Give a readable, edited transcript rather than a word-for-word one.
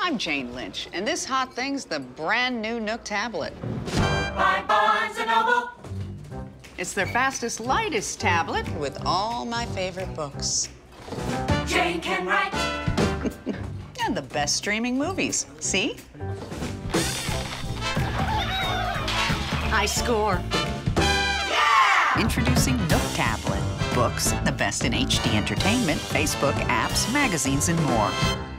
I'm Jane Lynch, and this hot thing's the brand new Nook tablet. By Barnes & Noble. It's their fastest, lightest tablet with all my favorite books. Jane can write. And the best streaming movies. See? High score. Yeah! Introducing Nook Tablet. Books, the best in HD entertainment, Facebook, apps, magazines, and more.